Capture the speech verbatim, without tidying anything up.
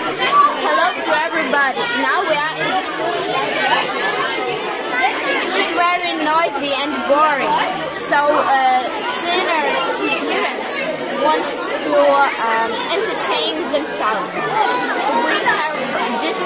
Hello to everybody. Now we are in the school. It is very noisy and boring. So uh, senior students want to um, entertain themselves. We have this